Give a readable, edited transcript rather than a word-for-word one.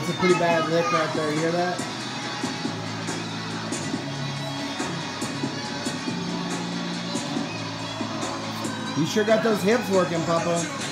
That's a pretty bad lick right there. You hear that? You sure got those hips working, Papa.